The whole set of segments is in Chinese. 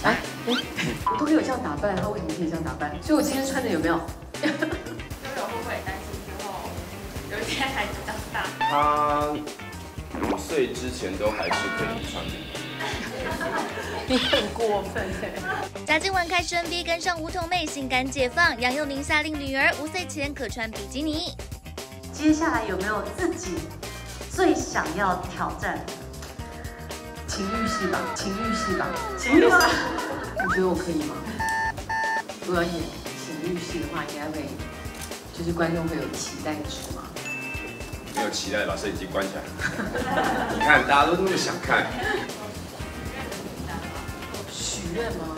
哎，我都可以有这样打扮，他为什么可以这样打扮？所以我今天穿的有没有？ 就有会不会担心之后有一天孩子长大？ 他5岁之前都还是可以穿的。 你很过分哎！ 贾静雯开始 MV 跟上梧桐妹性感解放，杨佑宁下令女儿5岁前可穿比基尼。 接下来有没有自己最想要挑战？ 情欲戏吧，情欲戏吧， 情欲戏。 你觉得我可以吗？如果要演情欲戏的话，应该会，就是观众会有期待值吗？ 没有期待，把摄影机关起来。你看，大家都那么想看。 许愿吗？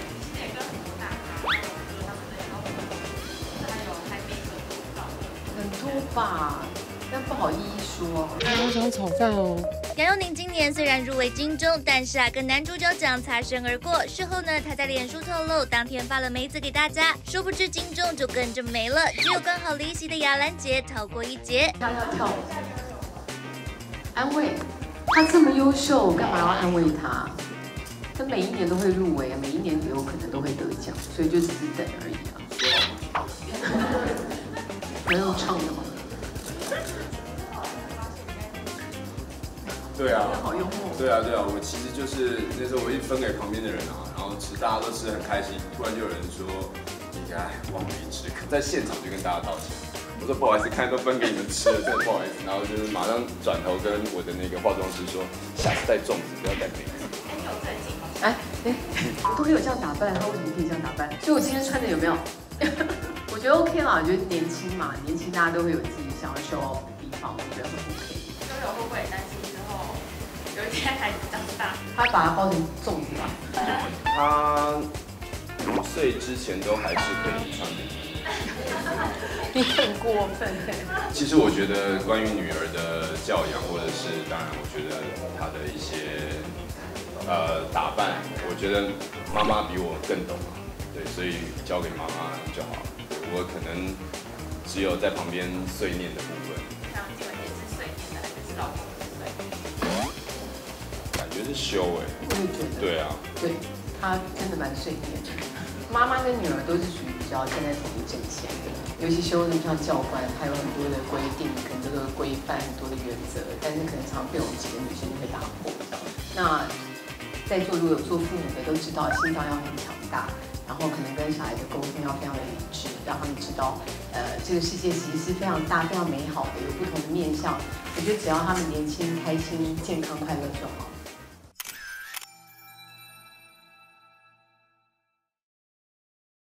很多吧，但不好一一说。 好想炒饭哦。 杨佑宁今年虽然入围金钟，但是跟男主角奖擦身而过。事后呢，他在脸书透露，当天发了梅子给大家，殊不知金钟就跟着没了，只有刚好离席的雅兰姐逃过一劫。 跳，安慰他这么优秀，干嘛要安慰他？他每一年都会入围啊，每一年也有可能都会得奖，所以就只是等而已啊。很有唱的吗？ 对啊， 好幽默。 对啊，我其实就是那时候我一分给旁边的人啊，然后大家都吃得很开心，突然就有人说应该望梅止渴，在现场就跟大家道歉。我说不好意思，看都分给你们吃了，真的不好意思。然后就是马上转头跟我的那个化妆师说，下次带粽子，不要带梅子。 我都可以有这样打扮，他为什么可以这样打扮？所以我今天穿的有没有？我觉得 OK 啦，我觉得年轻嘛，年轻大家都会有自己想要 show off 的地方，我觉得很 OK。 就有会不会担心之后有一天孩子长大？ 他把它包成粽子吧。 他5岁之前都还是可以穿的。 你很过分哎！ 其实我觉得关于女儿的教养，或者是当然，我觉得她的一些打扮，我觉得妈妈比我更懂啊，对，所以交给妈妈就好了。我可能只有在旁边碎念的部分。 像静雯也是碎念的，还是老公的碎念？ 感觉是修哎。 我也觉得。 对啊。 对，他真的蛮碎念的。妈妈跟女儿都是属于比较站在同一阵线的，尤其修的像教官，还有很多的规定跟这个规范，很多的原则，但是可能常被我们几个女生会打破。那在座如果有做父母的都知道，心脏要很强大，然后可能跟小孩的沟通要非常的理智，让他们知道，这个世界其实是非常大、非常美好的，有不同的面向。我觉得只要他们年轻、开心、健康、快乐就好。